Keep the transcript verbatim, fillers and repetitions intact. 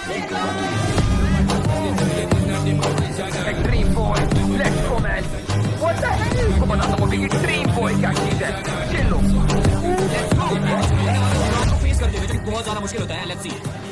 Extreme boy, let's go man. What the hell? Comandante को भी extreme boy क्या चीज है? चलो. फेस करते हुए बहुत ज्यादा मुश्किल होता है. Let's see.